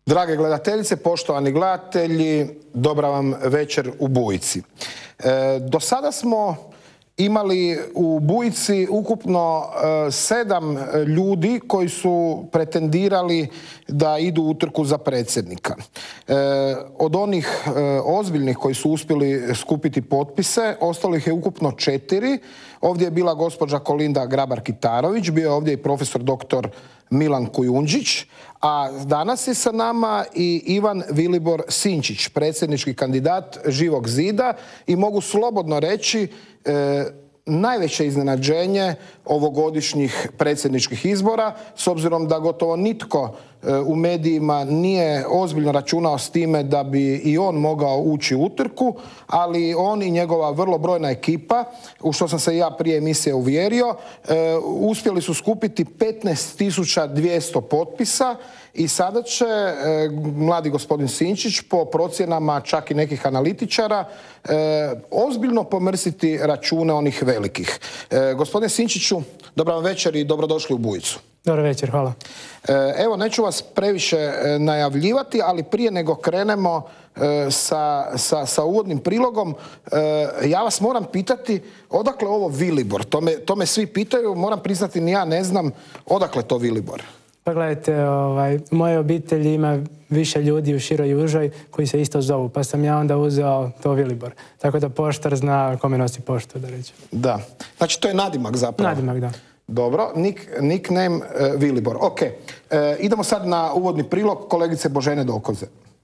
Drage gledateljice, poštovani gledatelji, dobra vam večer u Bujici. Do sada smo imali u Bujici ukupno 7 ljudi koji su pretendirali da idu u utrku za predsjednika. Od onih ozbiljnih koji su uspjeli skupiti potpise, ostalo ih je ukupno 4. Ovdje je bila gospođa Kolinda Grabar-Kitarović, bio je ovdje i profesor dr. Milan Kujundžić, a danas je sa nama i Ivan Vilibor Sinčić, predsjednički kandidat Živog zida i mogu slobodno reći najveće iznenađenje ovogodišnjih predsjedničkih izbora, s obzirom da gotovo nitko u medijima nije ozbiljno računao s time da bi i on mogao ući u utrku, ali on i njegova vrlo brojna ekipa, u što sam se ja prije emisije uvjerio, uspjeli su skupiti 15.200 potpisa i sada će mladi gospodin Sinčić po procjenama čak i nekih analitičara ozbiljno pomrsiti račune onih velikih. Gospodine Sinčiću, dobra vam večer i dobrodošli u Bujicu. Dobro večer, hvala. Evo, neću vas previše najavljivati, ali prije nego krenemo sa uvodnim prilogom, ja vas moram pitati odakle ovo Vilibor? To me svi pitaju, moram priznati ni ja ne znam odakle to Vilibor. Pa gledajte, u mojoj obitelji ima više ljudi u široj i užoj koji se isto zovu, pa sam ja onda uzeo to Vilibor. Tako da poštar zna kome nosi poštu, da reći. Da, znači to je nadimak zapravo. Nadimak, da. Dobro, nickname Vilibor. Ok, idemo sad na uvodni prilog kolegice Božene Dokoze.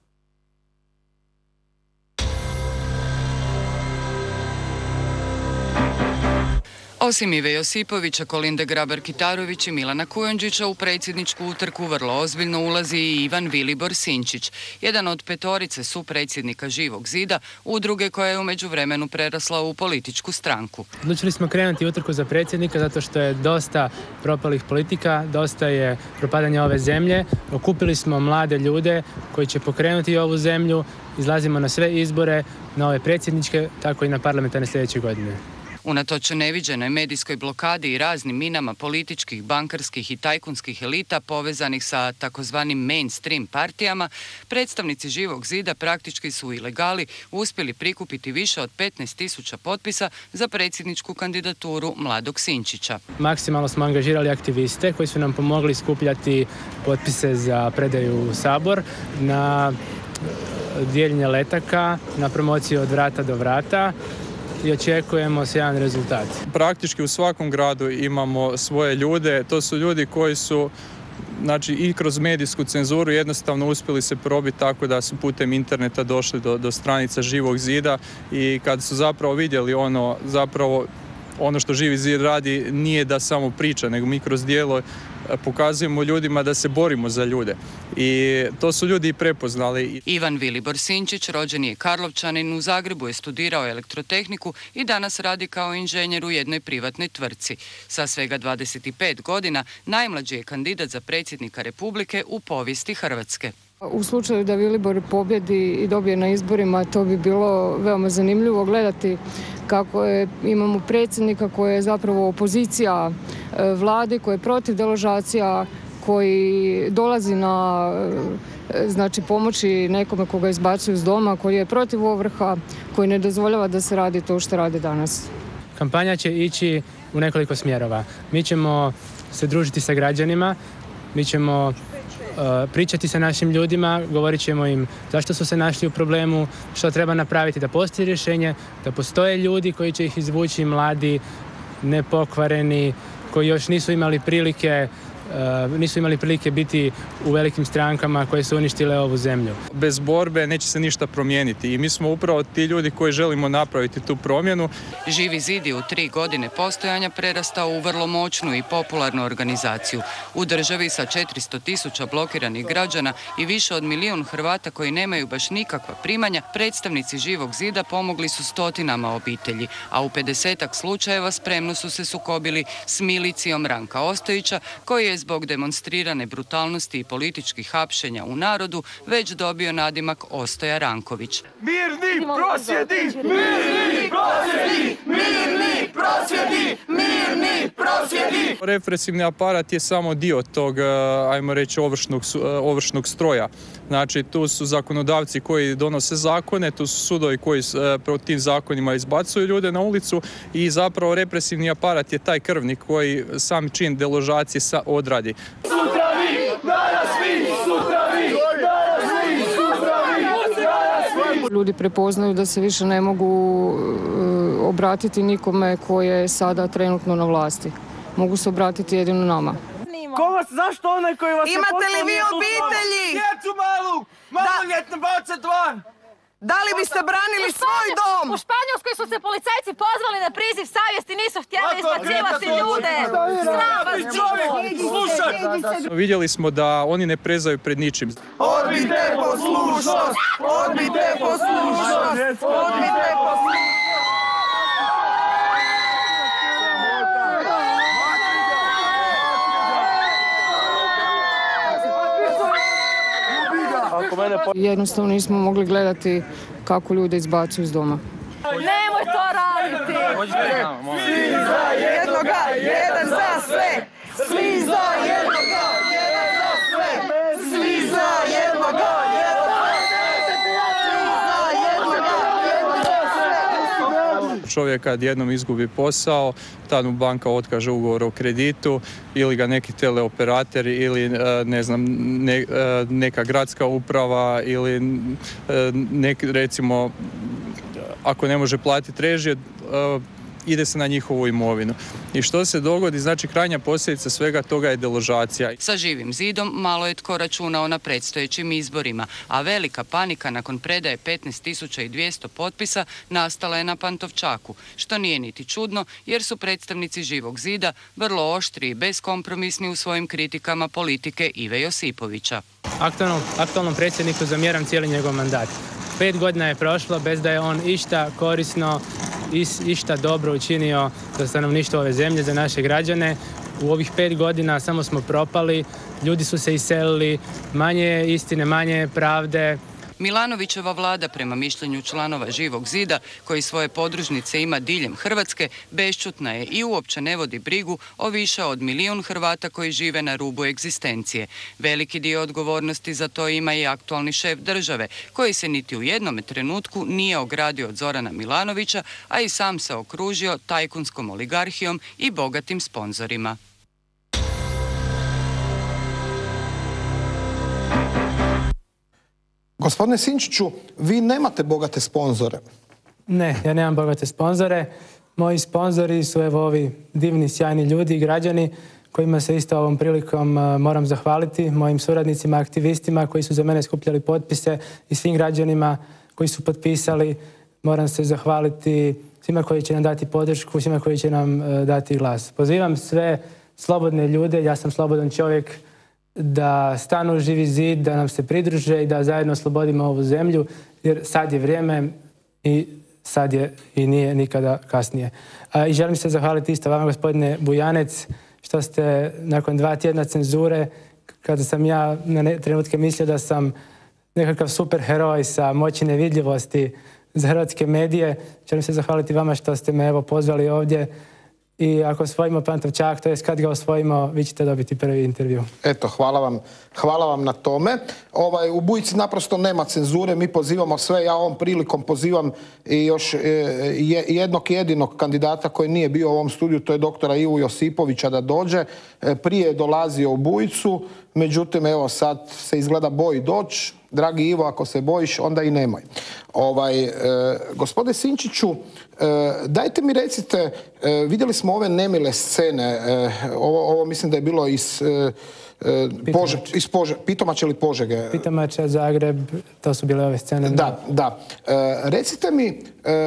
Osim Ive Josipovića, Kolinde Grabar-Kitarović i Milana Kujundžića u predsjedničku utrku vrlo ozbiljno ulazi i Ivan Vilibor Sinčić, jedan od 5 supredsjednika Živog zida, udruge koja je u međuvremenu prerasla u političku stranku. Odlučili smo krenuti utrku za predsjednika zato što je dosta propalih politika, dosta je propadanja ove zemlje. Okupili smo mlade ljude koji će pokrenuti ovu zemlju, izlazimo na sve izbore, na ove predsjedničke, tako i na parlamentarne sljedeće godine. Unatoč neviđenoj medijskoj blokadi i raznim minama političkih, bankarskih i tajkunskih elita povezanih sa takozvanim mainstream partijama, predstavnici Živog zida praktički su u ilegali uspjeli prikupiti više od 15.000 potpisa za predsjedničku kandidaturu mladog Sinčića. Maksimalno smo angažirali aktiviste koji su nam pomogli skupljati potpise za predaju u Sabor, na dijeljenje letaka, na promociju od vrata do vrata, i očekujemo sjajan rezultat. Praktički u svakom gradu imamo svoje ljude. To su ljudi koji su i kroz medijsku cenzuru jednostavno uspjeli se probiti tako da su putem interneta došli do stranica Živog zida i kad su zapravo vidjeli ono što Živi zid radi nije da samo priča, nego mi kroz djelo pokazujemo ljudima da se borimo za ljude. I to su ljudi i prepoznali. Ivan Vilibor Sinčić rođen je Karlovčanin, u Zagrebu je studirao elektrotehniku i danas radi kao inženjer u jednoj privatnoj tvrtci. Sa svega 25 godina najmlađi je kandidat za predsjednika Republike u povijesti Hrvatske. U slučaju da Vilibor pobjedi i dobije na izborima, to bi bilo veoma zanimljivo gledati kako imamo predsjednika koji je zapravo opozicija vladi, koji je protiv deložacija, koji dolazi na pomoći nekome koga izbacuju iz doma, koji je protiv ovrha, koji ne dozvoljava da se radi to što radi danas. Kampanja će ići u nekoliko smjerova. Mi ćemo se družiti sa građanima, mi ćemo pričati sa našim ljudima, govorit ćemo im zašto su se našli u problemu, što treba napraviti da postoji rješenje, da postoje ljudi koji će ih izvući, mladi, nepokvareni, koji još nisu imali prilike biti u velikim strankama koje su uništile ovu zemlju. Bez borbe neće se ništa promijeniti i mi smo upravo ti ljudi koji želimo napraviti tu promjenu. Živi zid je u 3 godine postojanja prerastao u vrlo moćnu i popularnu organizaciju. U državi sa 400.000 blokiranih građana i više od 1 milijun Hrvata koji nemaju baš nikakva primanja, predstavnici Živog zida pomogli su stotinama obitelji, a u 50-ak slučajeva spremno su se sukobili s milicijom Ranka Ostojića, koji je je zbog demonstrirane brutalnosti i političkih hapšenja u narodu već dobio nadimak Ostoja Ranković. Mirni prosvjedi! Mirni prosvjedi! Mirni prosvjedi! Mirni prosvjedi! Represivni aparat je samo dio tog, ajmo reći, ovršnog stroja. Znači, tu su zakonodavci koji donose zakone, tu su sudovi koji po tim zakonima izbacuju ljude na ulicu i zapravo represivni aparat je taj krvnik koji sam čin deložacije odradi. Sutra vi, danas vi, sutra vi, danas vi, sutra vi, danas vi. Ljudi prepoznaju da se više ne mogu obratiti nikome koji je sada trenutno na vlasti. Mogu se obratiti jedino nama. Zašto onaj koji vas... Imate li vi obitelji? Djecu malu, maloljetne bacet van! Da li biste branili svoj dom? U Španjolskoj su se policajci pozvali na priziv savjesti, nisu htjeli izbacivati ljude. Vidjeli smo da oni ne prezaju pred ničim. Odbijte poslušnost! Odbijte poslušnost! Odbijte poslušnost! Jednostavno nismo mogli gledati kako ljude izbacuju iz doma. Nemoj to raditi! Svi za jednoga, jedan za sve! Svi za jednoga, jedan za sve! Svi za jednoga, jedan za sve! Čovjek kad jednom izgubi posao, tad mu banka otkaže ugovor o kreditu ili ga neki teleoperater ili ne znam, neka gradska uprava ili recimo ako ne može platiti režije, ide se na njihovu imovinu. I što se dogodi? Znači, krajnja posljedica svega toga je deložacija. Sa Živim zidom malo je tko računao na predstojećim izborima, a velika panika nakon predaje 15.200 potpisa nastala je na Pantovčaku, što nije niti čudno jer su predstavnici Živog zida vrlo oštri i beskompromisni u svojim kritikama politike Ive Josipovića. Aktualnom predsjedniku zamjeram cijeli njegov mandat. 5 godina je prošlo bez da je on išta korisno, išta dobro učinio za stanovništvo ove zemlje, za naše građane. U ovih 5 godina samo smo propali, ljudi su se iselili, manje istine, manje pravde. Milanovićeva vlada, prema mišljenju članova Živog zida, koji svoje podružnice ima diljem Hrvatske, bešćutna je i uopće ne vodi brigu o više od 1 milijun Hrvata koji žive na rubu egzistencije. Veliki dio odgovornosti za to ima i aktualni šef države, koji se niti u jednom trenutku nije ogradio od Zorana Milanovića, a i sam se okružio tajkunskom oligarhijom i bogatim sponzorima. Gospodine Sinčiću, vi nemate bogate sponzore. Ne, ja nemam bogate sponzore. Moji sponzori su evo ovi divni, sjajni ljudi i građani kojima se isto ovom prilikom moram zahvaliti, mojim suradnicima, aktivistima koji su za mene skupljali potpise i svim građanima koji su potpisali. Moram se zahvaliti svima koji će nam dati podršku, svima koji će nam dati glas. Pozivam sve slobodne ljude, ja sam slobodan čovjek, da stanu u Živi zid, da nam se pridruže i da zajedno oslobodimo ovu zemlju, jer sad je vrijeme i sad je i nije nikada kasnije. I želim se zahvaliti isto vama, gospodine Bujanec, što ste nakon 2 tjedna cenzure, kada sam ja na trenutke mislio da sam nekakav super heroj sa moći nevidljivosti za hrvatske medije, želim se zahvaliti vama što ste me evo pozvali ovdje. I ako osvojimo Pantovčak, to je kad ga osvojimo, vi ćete dobiti prvi intervju. Eto, hvala vam na tome. U Bujici naprosto nema cenzure, mi pozivamo sve, ja ovom prilikom pozivam i još jednog jedinog kandidata koji nije bio u ovom studiju, to je doktora Ivu Josipovića da dođe. Prije je dolazio u Bujicu, međutim, evo sad se izgleda boji doći. Dragi Ivo, ako se bojiš, onda i nemoj. Gospodine Sinčiću, dajte mi recite, vidjeli smo ove nemile scene, ovo mislim da je bilo iz Pitomače ili Požege? Pitomače, Zagreb, to su bile ove scene. Da. Recite mi,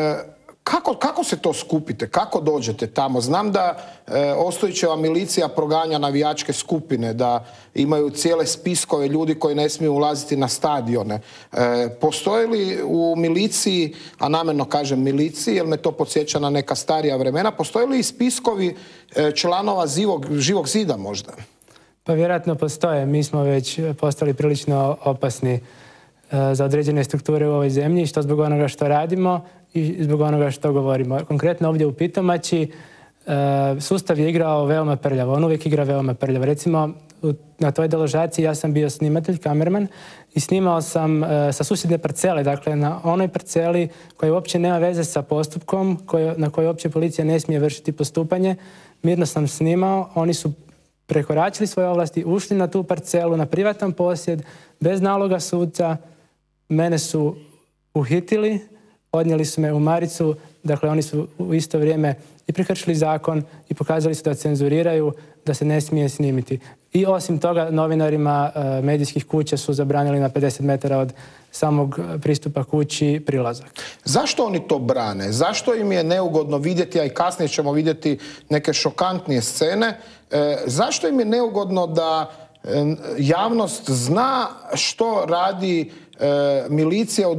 kako se to skupite? Kako dođete tamo? Znam da Ostojićeva milicija proganja navijačke skupine, da imaju cijele spiskove ljudi koji ne smiju ulaziti na stadione. Postoje li u miliciji, a namjerno kažem miliciji, jer me to podsjeća na neka starija vremena, postoje li i spiskovi članova Živog zida možda? Pa vjerojatno postoje. Mi smo već postali prilično opasni za određene strukture u ovoj zemlji, što zbog onoga što radimo i zbog onoga što govorimo. Konkretno ovdje u Pitomači sustav je igrao veoma prljavo. On uvijek igra veoma prljavo. Recimo, na toj deložaciji ja sam bio snimatelj, kamerman, i snimao sam sa susjedne parcele, dakle na onoj parceli koja uopće nema veze sa postupkom, na kojoj uopće policija ne smije vršiti postupanje. Mirno sam snimao, oni su prekoračili svoje ovlasti, ušli na tu parcelu, na privatan posjed, bez naloga suca, mene su uhitili, odnijeli su me u maricu, dakle oni su u isto vrijeme i prekršili zakon i pokazali su da cenzuriraju, da se ne smije snimiti. I osim toga, novinarima medijskih kuća su zabranili na 50 metara od samog pristupa kući prilazak. Zašto oni to brane? Zašto im je neugodno vidjeti, a i kasnije ćemo vidjeti neke šokantnije scene, zašto im je neugodno da javnost zna što radi milicija u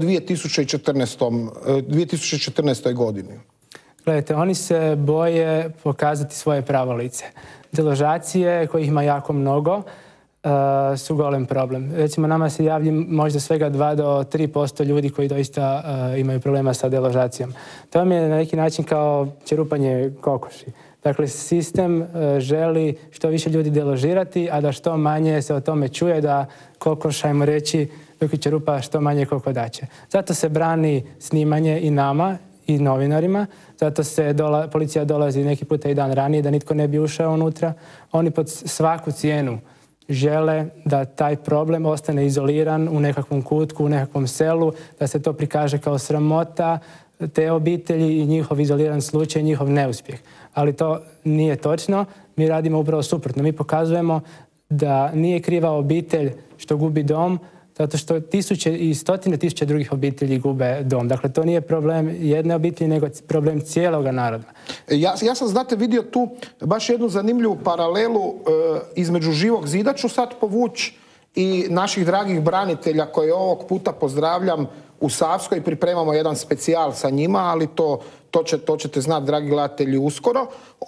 2014. godini? Gledajte, oni se boje pokazati svoje pravo lice. Deložacije, kojih ima jako mnogo, su golem problem. Recimo, nama se javlja možda svega 2 do 3% ljudi koji doista imaju problema sa deložacijom. To vam je na neki način kao čerupanje kokoši. Dakle, sistem želi što više ljudi deložirati, a da što manje se o tome čuje, da kokoš, ajmo reći, dok čerupa što manje kokodače. Zato se brani snimanje i nama, i novinarima, zato se policija dolazi neki puta i dan ranije da nitko ne bi ušao unutra. Oni pod svaku cijenu žele da taj problem ostane izoliran u nekakvom kutku, u nekakvom selu, da se to prikaže kao sramota te obitelji i njihov izoliran slučaj, njihov neuspjeh. Ali to nije točno, mi radimo upravo suprotno. Mi pokazujemo da nije kriva obitelj što gubi dom, zato što tisuće i stotine tisuća drugih obitelji gube dom. Dakle, to nije problem jedne obitelji, nego problem cijeloga naroda. Ja sam, znate, vidio tu baš jednu zanimljivu paralelu između Živog zida, ću sad povući, i naših dragih branitelja koje ovog puta pozdravljam u Savskoj i pripremamo jedan specijal sa njima, ali to ćete znati, dragi gledatelji, uskoro.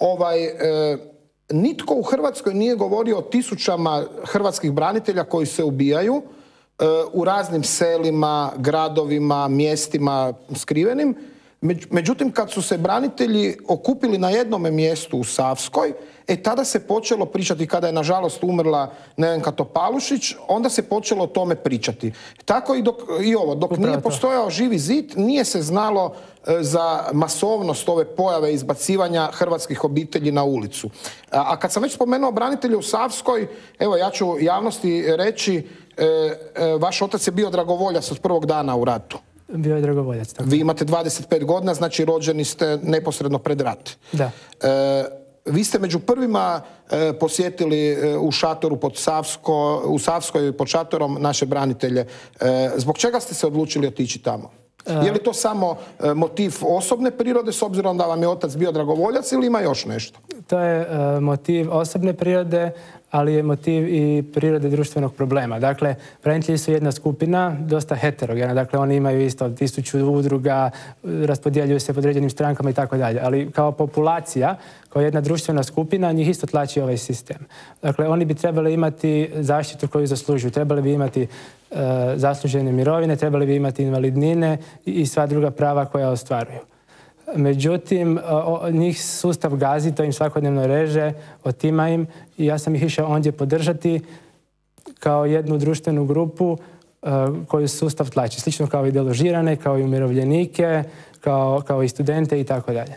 Nitko u Hrvatskoj nije govorio o tisućama hrvatskih branitelja koji se ubijaju u raznim selima, gradovima, mjestima skrivenim. Međutim, kad su se branitelji okupili na jednome mjestu u Savskoj, tada se počelo pričati, kada je nažalost umrla Nevenka Topalušić, onda se počelo o tome pričati. Tako i ovo, dok nije postojao Živi zid, nije se znalo za masovnost ove pojave izbacivanja hrvatskih obitelji na ulicu. A kad sam već spomenuo branitelje u Savskoj, evo, ja ću javnosti reći, vaš otac je bio dragovoljac od prvog dana u ratu. Bio je dragovoljac, tako. Vi imate 25 godina, znači rođeni ste neposredno pred rat. Da. Vi ste među prvima posjetili u šatoru u Savskoj pod šatorom naše branitelje. Zbog čega ste se odlučili otići tamo? Je li to samo motiv osobne prirode, s obzirom da vam je otac bio dragovoljac, ili ima još nešto? To je motiv osobne prirode, ali je motiv i prirode društvenog problema. Dakle, branitelji su jedna skupina, dosta heterogena. Dakle, oni imaju isto 1000 udruga, raspodjeljuju se po određenim strankama i tako dalje. Ali kao populacija, kao jedna društvena skupina, njih isto tlači ovaj sistem. Dakle, oni bi trebali imati zaštitu koju zaslužuju. Trebali bi imati zaslužene mirovine, trebali bi imati invalidnine i sva druga prava koja ostvaruju. Međutim, njih sustav gazi, to im svakodnevno reže, otima im, i ja sam ih išao ondje podržati kao jednu društvenu grupu koju sustav tlači. Slično kao i deložirane, kao i umirovljenike, kao i studente i tako dalje.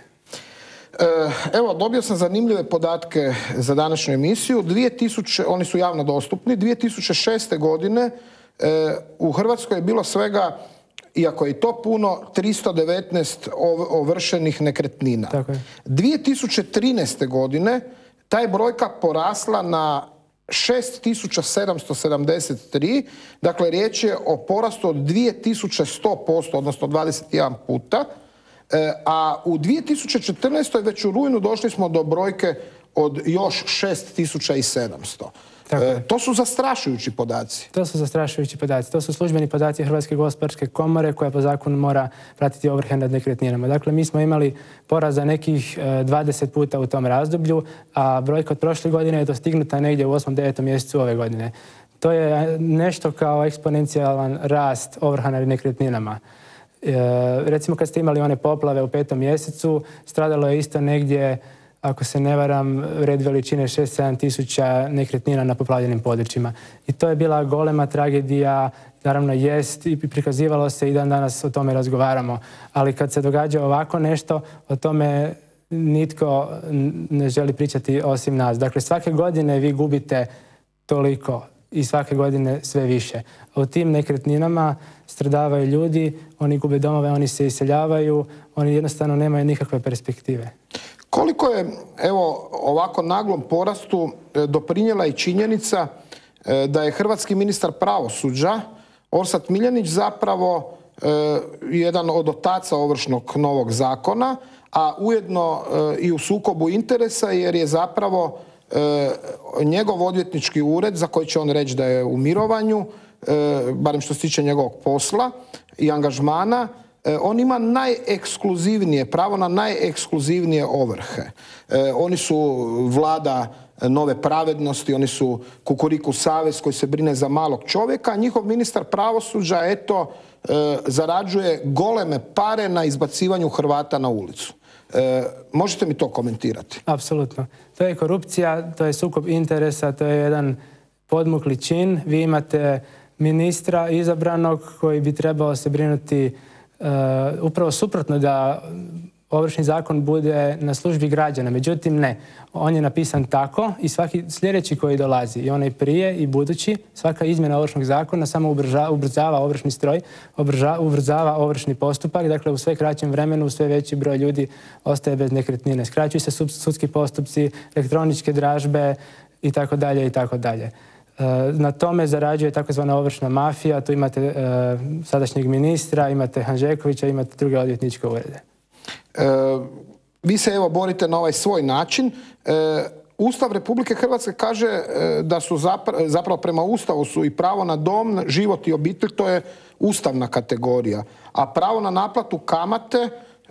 Evo, dobio sam zanimljive podatke za današnju emisiju. Oni su javno dostupni. 2006. godine u Hrvatskoj je bilo svega, iako je i to puno, 319 ovršenih nekretnina. 2013. godine ta je brojka porasla na 6773, dakle riječ je o porastu od 2100%, odnosno 21 puta, a u 2014. već u rujnu došli smo do brojke od još 6700. To su zastrašujući podaci. To su zastrašujući podaci. To su službeni podaci Hrvatske gospodarske komore koja po zakonu mora pratiti ovrhe nad nekretninama. Dakle, mi smo imali porast za nekih 20 puta u tom razdoblju, a brojka od prošle godine je dostignuta negdje u 8. 9. mjesecu ove godine. To je nešto kao eksponencijalan rast ovrha nad nekretninama. Recimo kad ste imali one poplave u 5. mjesecu, stradalo je isto negdje, ako se ne varam, red veličine 6-7 tisuća nekretnina na poplavljenim područjima. I to je bila golema tragedija, naravno jest i prikazivalo se i dan danas o tome razgovaramo. Ali kad se događa ovako nešto, o tome nitko ne želi pričati osim nas. Dakle, svake godine vi gubite toliko i svake godine sve više. A u tim nekretninama stradavaju ljudi, oni gube domove, oni se iseljavaju, oni jednostavno nemaju nikakve perspektive. Koliko je, evo, ovako naglom porastu doprinijela i činjenica da je hrvatski ministar pravosuđa Orsat Miljenić zapravo jedan od otaca ovršnog novog zakona, a ujedno i u sukobu interesa jer je zapravo njegov odvjetnički ured, za koji će on reći da je u mirovanju, barem što se tiče njegovog posla i angažmana, on ima pravo na najekskluzivnije ovrhe. Oni su vlada nove pravednosti, oni su Kukuriku savez koji se brine za malog čovjeka, a njihov ministar pravosuđa, eto, zarađuje goleme pare na izbacivanju Hrvata na ulicu. Možete mi to komentirati? Apsolutno. To je korupcija, to je sukob interesa, to je jedan podmukli čin. Vi imate ministra izabranog koji bi trebao se brinuti upravo suprotno da Ovršni zakon bude na službi građana. Međutim, ne. On je napisan tako i svaki sljedeći koji dolazi, i onaj prije i budući, svaka izmjena Ovršnog zakona samo ubrzava ovršni stroj, ubrzava ovršni postupak. Dakle, u sve kraćem vremenu sve veći broj ljudi ostaje bez nekretnine. Skraćuju se sudski postupci, elektroničke dražbe itd. itd. Na tome zarađuje takozvana ovršna mafija. Tu imate sadašnjeg ministra, imate Hanžekovića, imate druge odvjetničke urede. Vi se evo borite na ovaj svoj način. Ustav Republike Hrvatske kaže da su zapravo prema Ustavu su i pravo na dom, život i obitelj, to je ustavna kategorija. A pravo na naplatu kamate,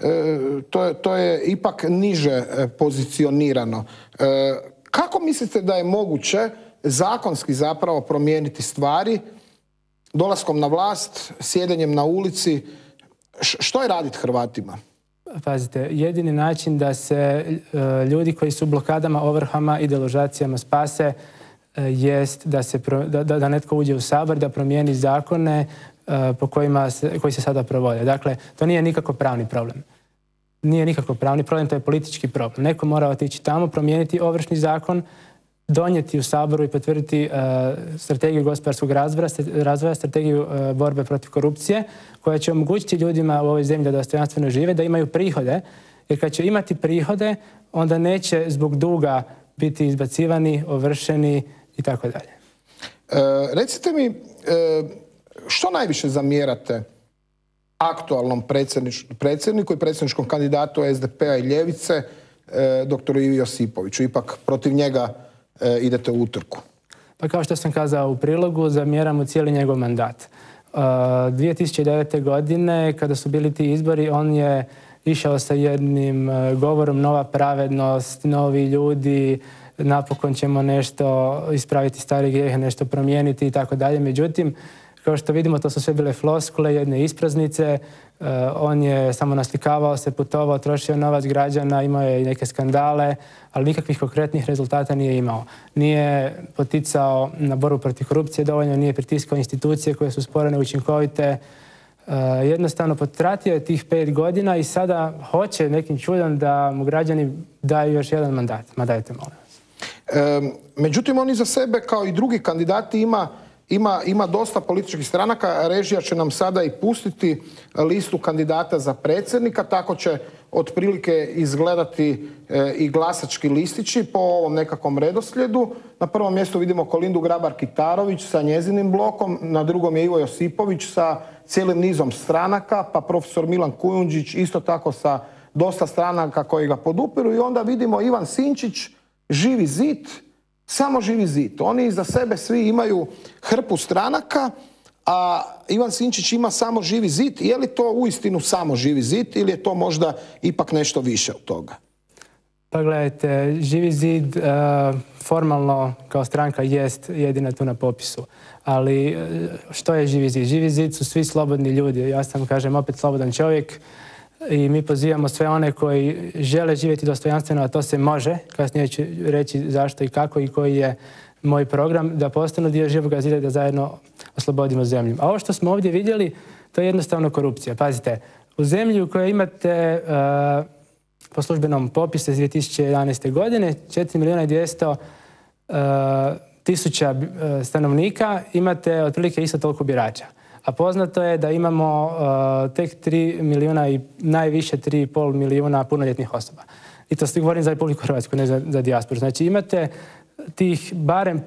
to je ipak niže pozicionirano. Kako mislite da je moguće zakonski zapravo promijeniti stvari dolaskom na vlast, sjedenjem na ulici? Što je raditi Hrvatima? Pazite, jedini način da se ljudi koji su u blokadama, ovrhama i deložacijama spase jest da netko uđe u Sabor, da promijeni zakone koji se sada provode. Dakle, to nije nikako pravni problem. Nije nikako pravni problem, to je politički problem. Neko mora otići tamo, promijeniti Ovršni zakon, donijeti u Saboru i potvrditi strategiju gospodarskog razvoja, strategiju borbe protiv korupcije, koja će omogućiti ljudima u ovoj zemlji da dostojanstveno žive, da imaju prihode, jer kad će imati prihode, onda neće zbog duga biti izbacivani, ovršeni itd. Recite mi, što najviše zamjerate aktualnom predsjedniku i predsjedničkom kandidatu SDP-a i Ljevice, doktoru Ivi Josipoviću? Ipak protiv njega idete u utrku. Pa kao što sam kazao u prilogu, zamjeram mu cijeli njegov mandat. 2009. godine, kada su bili ti izbori, on je išao sa jednim govorom nova pravednost, novi ljudi, napokon ćemo nešto ispraviti stare grijehe, nešto promijeniti i tako dalje. Međutim, kao što vidimo, to su sve bile floskule, jedne ispraznice. On je samo naslikavao se, putovao, trošio novac građana, imao je i neke skandale, ali nikakvih konkretnih rezultata nije imao. Nije poticao na borbu protiv korupcije dovoljno, nije pritiskao institucije koje su spore, neučinkovite. Jednostavno potratio je tih 5 godina i sada hoće nekim čudom da mu građani daju još jedan mandat. Ma dajte, molim vas. Međutim, on iza sebe, kao i drugi kandidati, ima dosta političkih stranaka. Režija će nam sada i pustiti listu kandidata za predsjednika. Tako će otprilike izgledati i glasački listići po ovom nekakvom redoslijedu. Na prvom mjestu vidimo Kolindu Grabar-Kitarović sa njezinim blokom, na drugom je Ivo Josipović sa cijelim nizom stranaka, pa profesor Milan Kujundžić isto tako sa dosta stranaka koji ga podupiru, i onda vidimo Ivan Sinčić, Živi zid, Samo Živi zid. Oni iza sebe svi imaju hrpu stranaka, a Ivan Sinčić ima samo Živi zid. Je li to uistinu samo Živi zid ili je to možda ipak nešto više od toga? Pa gledajte, Živi zid formalno kao stranka jest jedina tu na popisu. Ali što je Živi zid? Živi zid su svi slobodni ljudi. Ja sam, kažem, opet slobodan čovjek i mi pozivamo sve one koji žele živjeti dostojanstveno, a to se može. Kasnije ću reći zašto i kako i koji je moj program, da postanu dio Živoga zida i da zajedno oslobodimo zemlju. A ovo što smo ovdje vidjeli, to je jednostavno korupcija. Pazite, u zemlji u kojoj imate po službenom popisu iz 2011. godine 4.200.000 stanovnika, imate otprilike isto toliko birača. A poznato je da imamo tek 3 milijuna i najviše 3,5 milijuna punoljetnih osoba. I to govorim za Republiku Hrvatsku, ne za dijasporu. Znači imate tih barem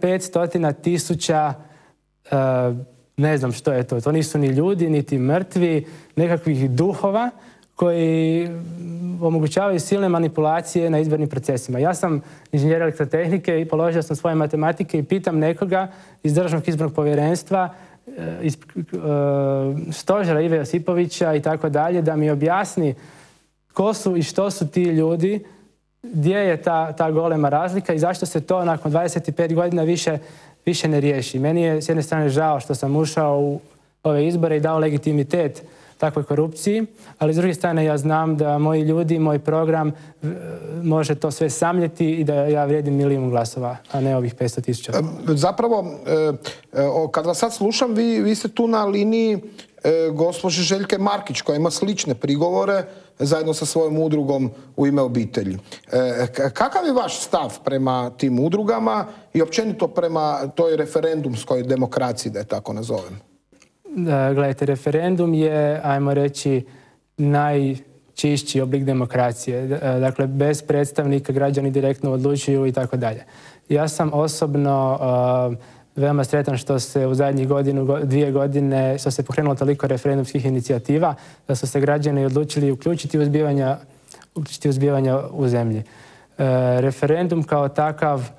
500.000, ne znam što je to. To nisu ni ljudi, niti mrtvi, nekakvih duhova koji omogućavaju silne manipulacije na izbornim procesima. Ja sam inženjer elektrotehnike i položio sam svoje matematike i pitam nekoga iz Državnog izbornog povjerenstva, iz stožera Ive Josipovića i tako dalje, da mi objasni ko su i što su ti ljudi, gdje je ta golema razlika i zašto se to nakon 25 godina više ne riješi. Meni je s jedne strane žao što sam ušao u ove izbore i dao legitimitet takvoj korupciji, ali s druge strane ja znam da moji ljudi, moj program može to sve samljeti i da ja vrijedim 1 milijun glasova, a ne ovih 500.000. Zapravo, kad vas sad slušam, vi ste tu na liniji gospođe Željke Markić, koja ima slične prigovore zajedno sa svojom udrugom U ime obitelji. Kakav je vaš stav prema tim udrugama i općenito prema toj referendumskoj demokraciji, da je tako nazovem? Gledajte, referendum je, ajmo reći, najčišći oblik demokracije. Dakle, bez predstavnika građani direktno odlučuju i tako dalje. Ja sam osobno veoma sretan što se u zadnjih 2 godine što se pokrenulo toliko referendumskih inicijativa, da su se građani odlučili uključiti u zbivanja u zemlji. Referendum kao takav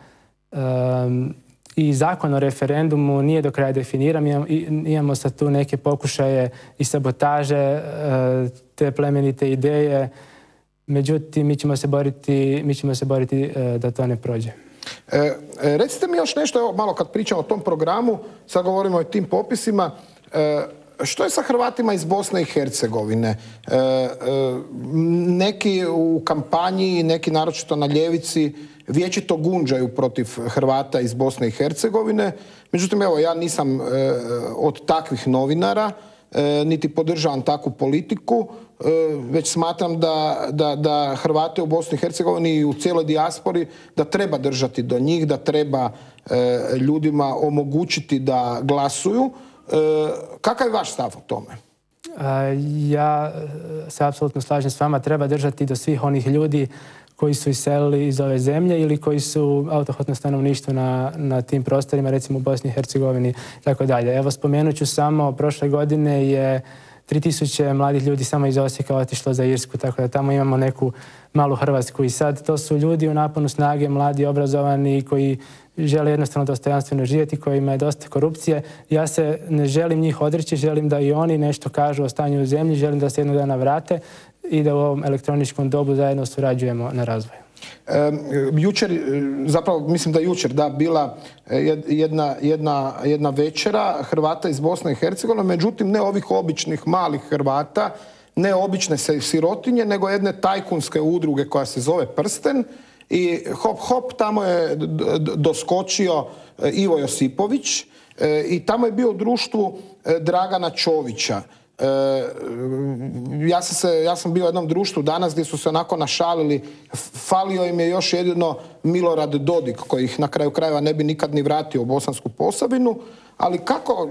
i zakon o referendumu nije do kraja definiran. Imamo sad tu neke pokušaje i sabotaže te plemenite ideje. Međutim, mi ćemo se boriti da to ne prođe. Recite mi još nešto, evo, malo kad pričamo o tom programu, sad govorimo o tim popisima, što je sa Hrvatima iz Bosne i Hercegovine? Neki u kampanji, neki naročito na ljevici, vječito gunđaju protiv Hrvata iz Bosne i Hercegovine. Međutim, evo, ja nisam od takvih novinara, niti podržavam takvu politiku, već smatram da Hrvate u Bosni i Hercegovini i u cijeloj dijaspori da treba držati do njih, da treba ljudima omogućiti da glasuju. Kakav je vaš stav o tome? Ja se apsolutno slažem s vama. Treba držati do svih onih ljudi koji su iselili iz ove zemlje ili koji su autohtono stanovništvo na tim prostorima, recimo u Bosni i Hercegovini i tako dalje. Evo, spomenut ću samo, prošle godine je 3000 mladih ljudi samo iz Osijeka otišlo za Irsku, tako da tamo imamo neku malu Hrvatsku i sad to su ljudi u naponu snage, mladi, obrazovani, koji žele jednostavno dostojanstveno živjeti, kojima je dosta korupcije. Ja se ne želim njih odreći, želim da i oni nešto kažu o stanju u zemlji, želim da se jednog dana vrate i da u ovom elektroničkom dobu zajedno surađujemo na razvoju. Jučer, zapravo mislim da jučer, da, bila jedna večera Hrvata iz Bosne i Hercegovine, međutim ne ovih običnih malih Hrvata, ne obične sirotinje, nego jedne tajkunske udruge koja se zove Prsten i hop, tamo je doskočio Ivo Josipović i tamo je bio u društvu Dragana Čovića. Ja sam bio u jednom društvu danas gdje su se onako našalili, falio im je još jedino Milorad Dodik, koji ih na kraju krajeva ne bi nikad ni vratio u Bosansku Posavinu, ali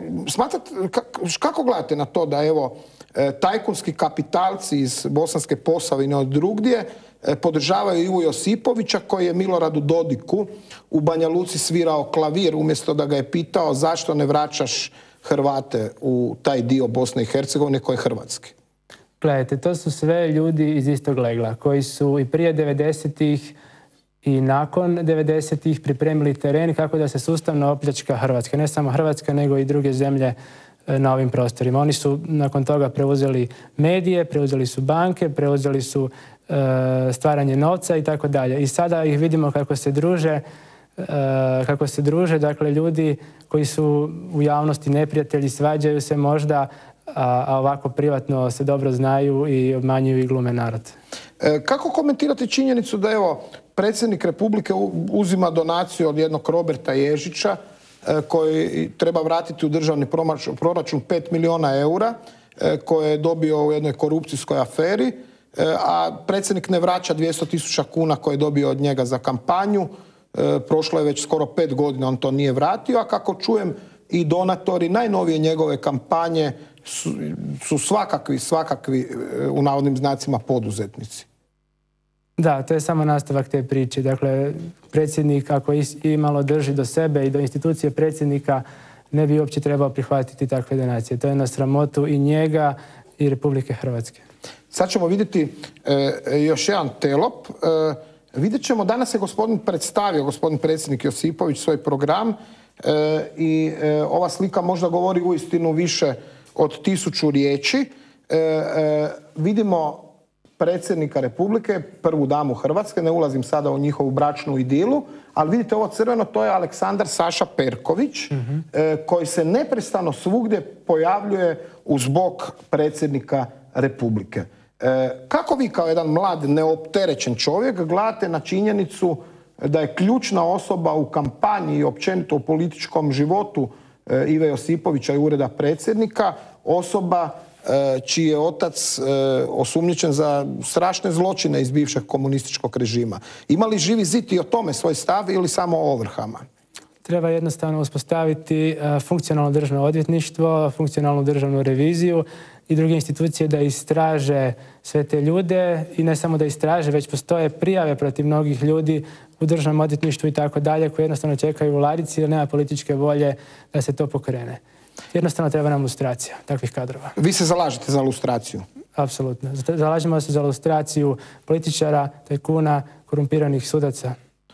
kako gledate na to da evo tajkunski kapitalci iz Bosanske Posavine od drugdje podržavaju Ivu Josipovića koji je Miloradu Dodiku u Banja Luci svirao klavir umjesto da ga je pitao zašto ne vraćaš Hrvate u taj dio Bosne i Hercegovine koji je hrvatski? Gledajte, to su sve ljudi iz istog legla koji su i prije 90-ih i nakon 90-ih pripremili teren kako da se sustavno opljačka Hrvatska. Ne samo Hrvatska, nego i druge zemlje na ovim prostorima. Oni su nakon toga preuzeli medije, preuzeli su banke, preuzeli su stvaranje novca i tako dalje. I sada ih vidimo kako se druže, dakle ljudi koji su u javnosti neprijatelji, svađaju se možda, a ovako privatno se dobro znaju i obmanjuju i glume narod. Kako komentirate činjenicu da evo predsjednik Republike uzima donaciju od jednog Roberta Ježića koji treba vratiti u državni proračun 5 milijuna eura koje je dobio u jednoj korupcijskoj aferi, a predsjednik ne vraća 200.000 kuna koje je dobio od njega za kampanju. Prošlo je već skoro 5 godina, on to nije vratio, a kako čujem i donatori najnovije njegove kampanje su svakakvi u navodnim znacima poduzetnici. Da, to je samo nastavak te priče. Dakle, predsjednik ako imalo drži do sebe i do institucije predsjednika ne bi uopće trebao prihvatiti takve donacije. To je na sramotu i njega i Republike Hrvatske. Sad ćemo vidjeti još jedan telop. Vidjet ćemo, danas je gospodin predsjednik Josipović svoj program i ova slika možda govori uistinu više od 1000 riječi. Vidimo predsjednika Republike, prvu damu Hrvatske, ne ulazim sada u njihovu bračnu idilu, ali vidite ovo crveno, to je Aleksandar Saša Perković, koji se neprestano svugdje pojavljuje uz bok predsjednika Republike. Kako vi kao jedan mlad, neopterećen čovjek gledate na činjenicu da je ključna osoba u kampanji i općenito u političkom životu Ive Josipovića i ureda predsjednika osoba čiji je otac osumnjičen za strašne zločine iz bivšeg komunističkog režima? Ima li Živi zid i o tome svoj stav ili samo o ovrhama? Treba jednostavno uspostaviti funkcionalno državno odvjetništvo, funkcionalnu državnu reviziju i druge institucije da istraže sve te ljude i ne samo da istraže, već postoje prijave protiv mnogih ljudi u državnom odvjetništvu i tako dalje koji jednostavno čekaju u ladici jer nema političke volje da se to pokrene. Jednostavno treba nam lustracija takvih kadrova. Vi se zalažete za lustraciju? Apsolutno. Zalažemo se za lustraciju političara, tajkuna, korumpiranih sudaca.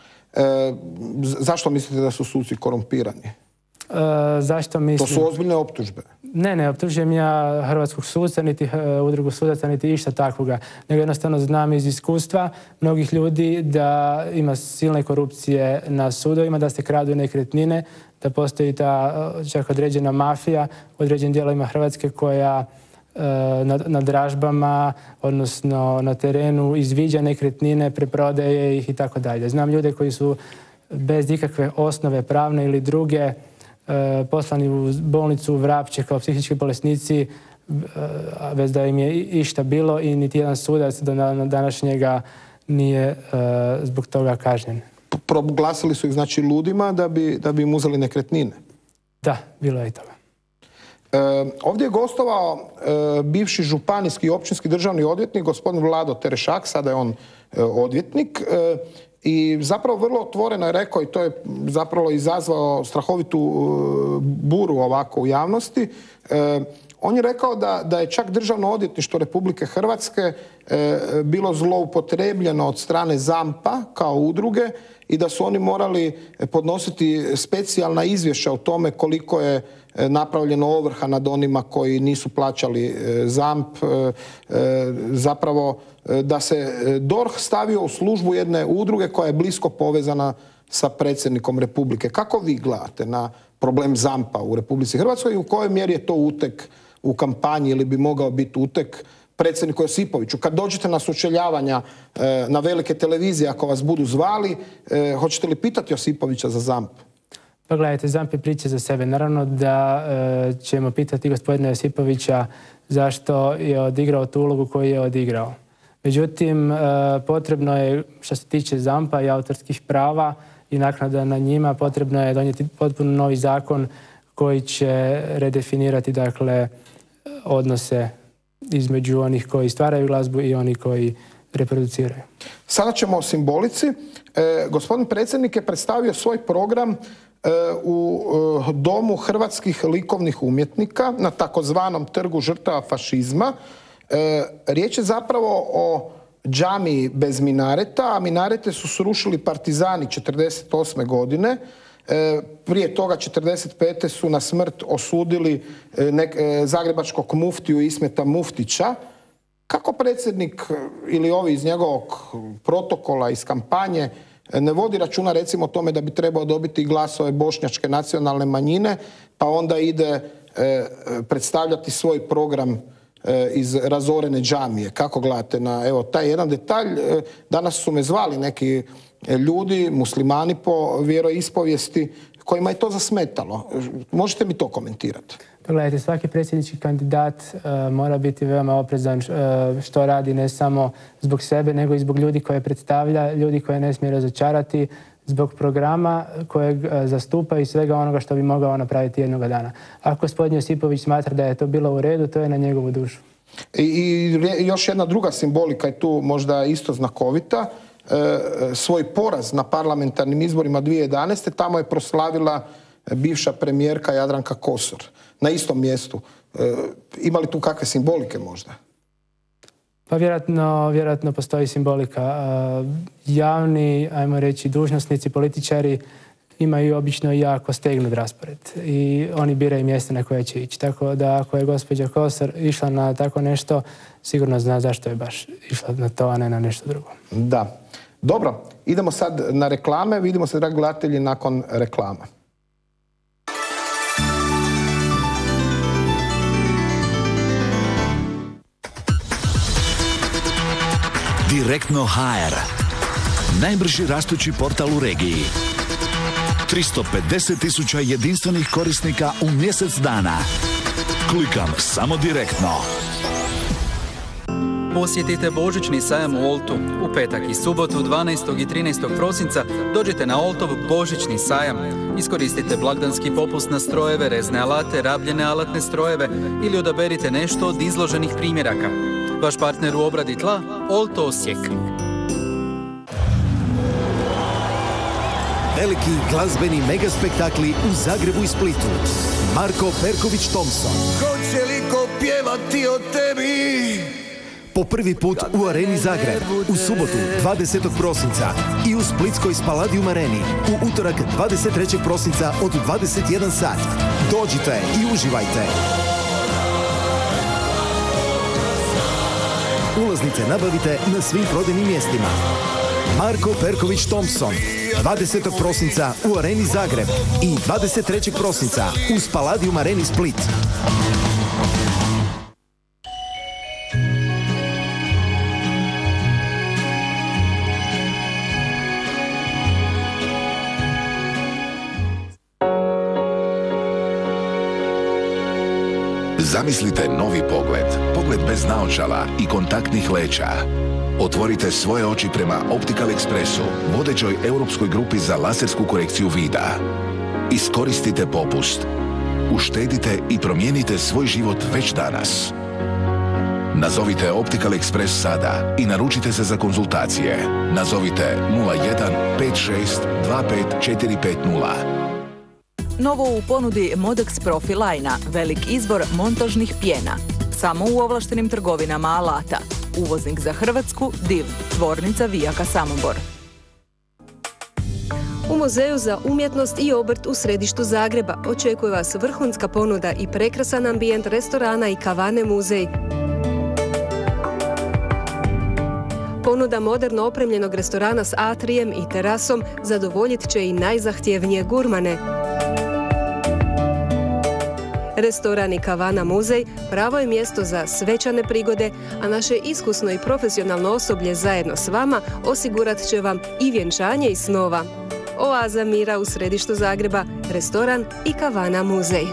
Zašto mislite da su suci korumpirani? Zašto mislim? To su ozbiljne optužbe. Ne optužujem ja hrvatskog suca, niti udrugu sudaca, niti išta takvoga. Nego jednostavno znam iz iskustva mnogih ljudi da ima silne korupcije na sudovima, da se kradu nekretnine, da postoji ta čak određena mafija u određenim dijelovima Hrvatske koja na dražbama, odnosno na terenu izviđa nekretnine, preprodaje ih i tako dalje. Znam ljude koji su bez ikakve osnove pravne ili druge poslani u bolnicu u Vrapče kao psihički bolesnici bez da im je išta bilo i niti jedan sudac do današnjega nije zbog toga kažnjen. Proglasili su ih znači ludima da bi im uzeli nekretnine? Da, bilo je i toga. Ovdje je gostovao bivši županijski i općinski državni odvjetnik, gospodin Vlado Terešak, sada je on odvjetnik, i zapravo vrlo otvoreno je rekao, i to je zapravo izazvao strahovitu buru ovako u javnosti, on je rekao da je čak Državno odvjetništvo Republike Hrvatske bilo zloupotrebljeno od strane ZAMP-a kao udruge i da su oni morali podnositi specijalna izvješća o tome koliko je napravljeno ovrha nad onima koji nisu plaćali ZAMP, zapravo da se DORH stavio u službu jedne udruge koja je blisko povezana sa predsjednikom Republike. Kako vi gledate na problem ZAMP-a u Republici Hrvatskoj i u kojoj mjeri je to utek u kampanji ili bi mogao biti utek predsjedniku Josipoviću? Kad dođete na sučeljavanja na velike televizije, ako vas budu zvali, hoćete li pitati Josipovića za ZAMP? Pa gledajte, ZAMP je priča za sebe. Naravno da ćemo pitati gospodina Josipovića zašto je odigrao tu ulogu koju je odigrao. Međutim, potrebno je, što se tiče ZAMP-a i autorskih prava i naknada na njima, potrebno je donijeti potpuno novi zakon koji će redefinirati, dakle, odnose između onih koji stvaraju glazbu i oni koji reproduciraju. Sada ćemo o simbolici. Gospodin predsjednik je predstavio svoj program u Domu hrvatskih likovnih umjetnika na takozvanom Trgu žrtava fašizma. Riječ je zapravo o džamiji bez minareta, a minarete su srušili partizani 1948. godine. Prije toga 1945. su na smrt osudili zagrebačkog muftiju Ismeta Muftića. Kako predsjednik ili ovi iz njegovog protokola, iz kampanje, ne vodi računa recimo o tome da bi trebao dobiti glasove bošnjačke nacionalne manjine, pa onda ide predstavljati svoj program iz razorene džamije? Kako gledate na evo taj jedan detalj? Danas su me zvali neki ljudi, muslimani po vjeroispovijesti, kojima je to zasmetalo. Možete mi to komentirati? Gledajte, svaki predsjednički kandidat mora biti veoma oprezan što radi, ne samo zbog sebe, nego i zbog ljudi koje predstavlja, ljudi koje ne smije razočarati, zbog programa kojeg zastupa i svega onoga što bi mogao napraviti jednoga dana. Ako gospodin Josipović smatra da je to bilo u redu, to je na njegovu dušu. I još jedna druga simbolika je tu možda isto znakovita. Svoj poraz na parlamentarnim izborima 2011. tamo je proslavila bivša premijerka Jadranka Kosor na istom mjestu. Ima li tu kakve simbolike možda? Pa vjerojatno postoji simbolika. Javni, ajmo reći, dužnosnici, političari imaju obično jako stegnut raspored i oni biraju mjesta na koje će ići. Tako da ako je gospođa Kosor išla na tako nešto, sigurno zna zašto je baš išla na to, a ne na nešto drugo. Da. Dobro, idemo sad na reklame. Vidimo se, dragi gledatelji, nakon reklama. Direktno HR. Najbrži rastući portal u regiji. 350.000 jedinstvenih korisnika u mjesec dana. Klikam samo direktno. Posjetite božićni sajam u Oltu. U petak i subotu 12. i 13. prosinca dođite na Oltov božićni sajam. Iskoristite blagdanski popust na strojeve, rezne alate, rabljene alatne strojeve ili odaberite nešto od izloženih primjeraka. Vaš partner u obradi tla, Olto Osijek. Veliki glazbeni megaspektakli u Zagrebu i Splitu. Marko Perković-Thompson. Hoće li ko pjevati o tebi? Po prvi put u Areni Zagreb, u subotu 20. prosinca i u Splitskoj Spaladium Areni u utorak 23. prosinca od 21 sat. Dođite i uživajte. Ulaznice nabavite na svim prodajnim mjestima. Marko Perković-Thompson, 20. prosinca u Areni Zagreb i 23. prosinca u Spaladium Areni Split. Zamislite novi pogled, pogled bez naočala i kontaktnih leća. Otvorite svoje oči prema Optical Expressu, vodećoj europskoj grupi za lasersku korekciju vida. Iskoristite popust. Uštedite i promijenite svoj život već danas. Nazovite Optical Express sada i naručite se za konzultacije. Nazovite 01 56 25 450. Novo u ponudi Modex Profilina, velik izbor montažnih pjena. Samo u ovlaštenim trgovinama alata. Uvoznik za Hrvatsku, Div, tvornica Vijaka Samobor. U Muzeju za umjetnost i obrt u središtu Zagreba očekuje vas vrhunska ponuda i prekrasan ambijent restorana i kavane Muzej. Ponuda moderno opremljenog restorana s atrijem i terasom zadovoljit će i najzahtjevnije gurmane. Restoran i kavana Muzej pravo je mjesto za svečane prigode, a naše iskusno i profesionalno osoblje zajedno s vama osigurat će vam i vjenčanje i snova. Oaza mira u središtu Zagreba, restoran i kavana Muzej.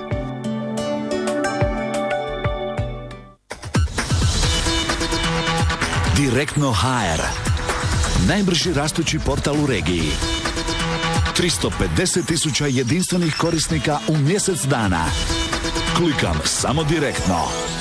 Direktno HR. Najbrži rastući portal u regiji. 350.000 jedinstvenih korisnika u mjesec dana. Klikam samo direktno.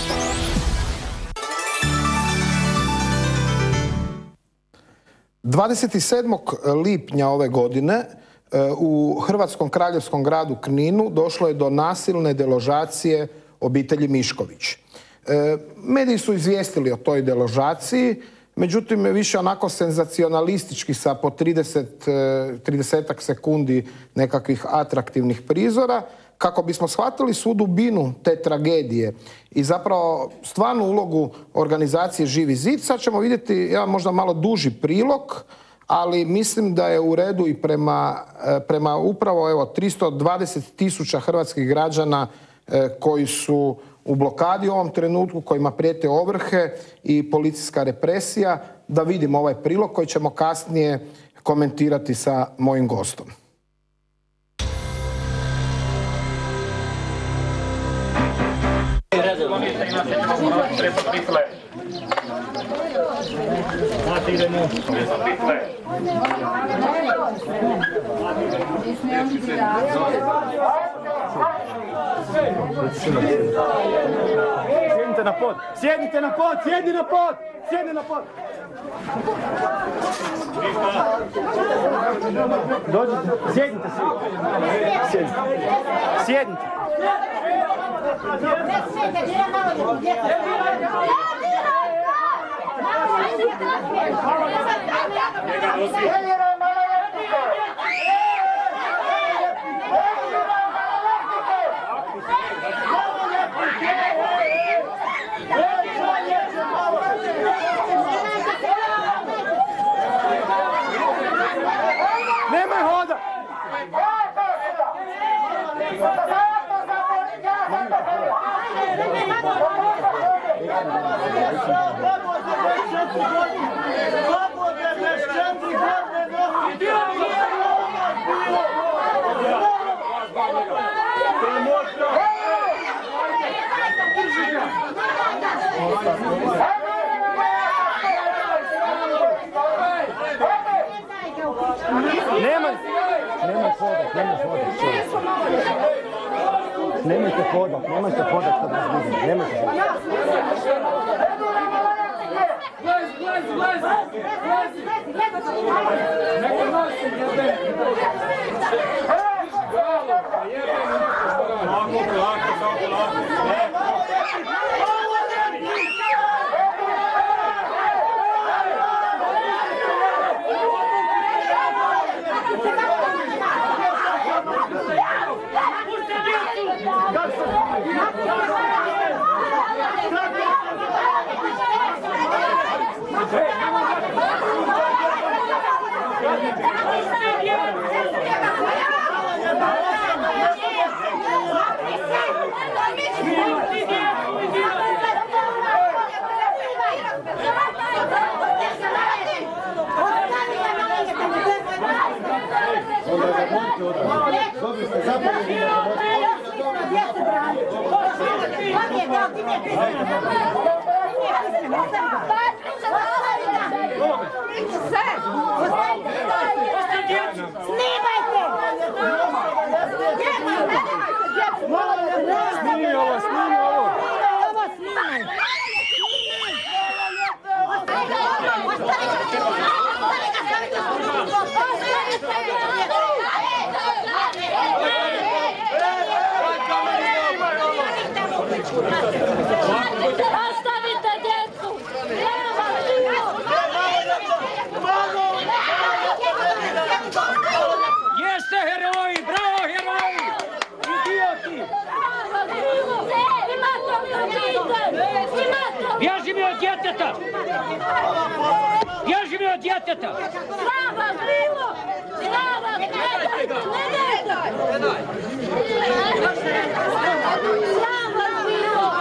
– 27. lipnja ove godine u hrvatskom kraljevskom gradu Kninu došlo je do nasilne deložacije obitelji Mišković. Mediji su izvijestili o toj deložaciji međutim više onako senzacionalistički sa po 30 sekundi nekakvih atraktivnih prizora, kako bismo shvatili svu dubinu te tragedije i zapravo stvarnu ulogu organizacije Živi zid. Sad ćemo vidjeti jedan možda malo duži prilog, ali mislim da je u redu i prema upravo 320.000 hrvatskih građana koji su u blokadi u ovom trenutku, kojima prijete ovrhe i policijska represija, da vidimo ovaj prilog koji ćemo kasnije komentirati sa mojim gostom. Sjednite na pod, sjednite na pod, sjedni na pod, sjedni na pod. Dođite, sjednite svi. Sjednite. Sjednite. Nemoj hoda! Nemojte hodat, nemojte hodat kad vas vidim, nemojte hodat. Ostavite djecu! Jeste heroji, bravo heroji! Idioti! Bježi mi od djeteta! Bježi mi od djeteta! Sram vas bilo! Sram vas! Ne daj! Ne daj! Sram vas bilo!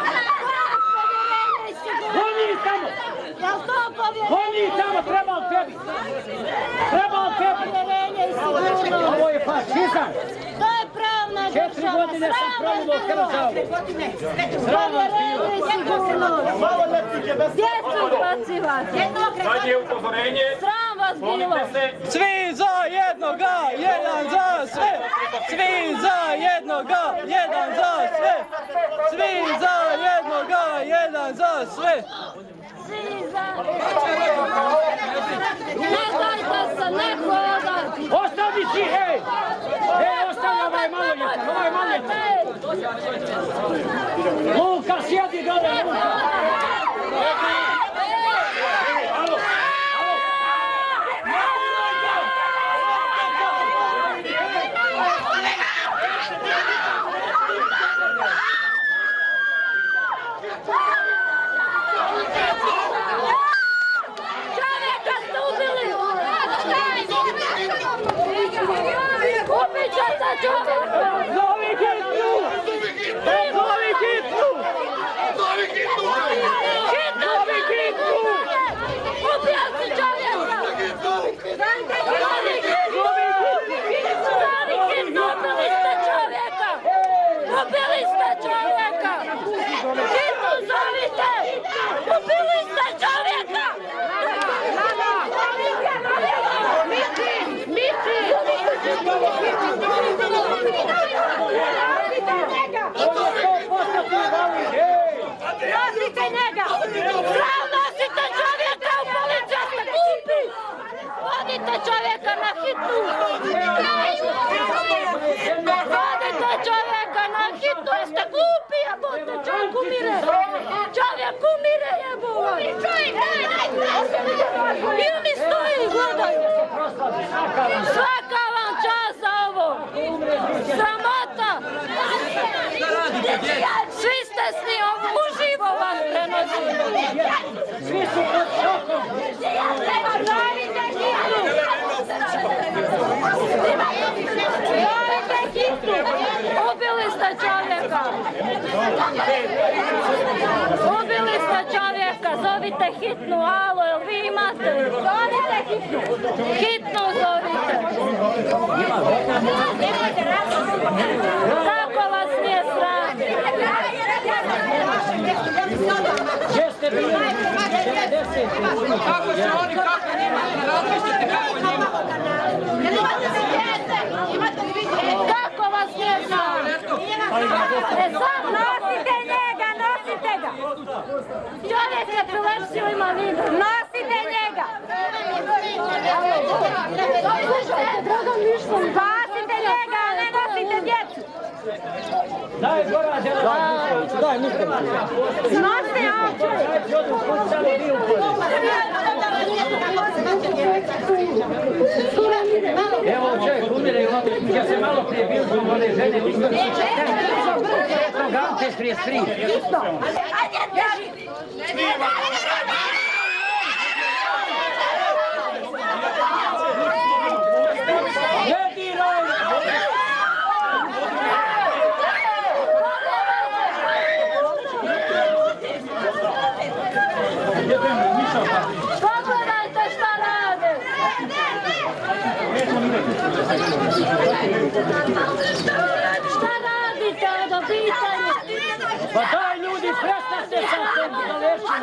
Oni tamo! Oni tamo! Treba od tebi! Treba od tebi! Ovo je fašizam! To je pravna država! 4 godine sam pravilo Hrzavu! Sram vas bilo! Djecu izbacivate! Sad je upozorenje! Sram vas bilo! Svi za jednoga, jedan za sve! Svi za jednoga, jedan za sve! Svi za jednoga, jedan za sve! Svi za... Ne dajte se, ne hodati! Ostavi si, hej! Hej, ostavi ovaj maloljetan, ovaj maloljetan! Luka, sjedi dole, Luka! hitnu! Zovi hitnu! Zovi hitnu! Ubija se čovjeka! Zovi hitnu! Ubili ste čovjeka! Ubili ste čovjeka! Hitnu zovite! Ubili ste čovjeka! Nosite njega! Zdrav nosite čovjeka u policiju, ste glupi! Vodite čovjeka na hitnu! Vodite čovjeka na hitnu, jeste glupi, jebote, čovjek umire! Čovjek umire, jebote! I oni stoji, gledaj! Svaka vam čast za ovo! Sramota! Svi ste s njim, uživo vas prenosili! Svi su pod šokom! Zovite hitnu! Zovite hitnu! Ubili ste čovjeka! Ubili ste čovjeka! Zovite hitnu! Alo, jel vi imate? Zovite hitnu! Hitnu zovite! Kako vas nije sram? Gdje ste bili? Kako će oni, kako njima? Razmišljate kako njima? Kako vas nije sram? Nosite njega, nosite ga! Čovjek epilepsiju ima vidu. Nosite njega! Spasite njega, a ne nosite djecu! Daj, gora, daj, niste. Nosite ovdje! Evo čovjek umire, ja se malo prije bio zbog one žene, Gante 33. Pogledajte šta rade! Šta radite od obitelji? Pa daj ljudi, prestanite sa tom zavešinom!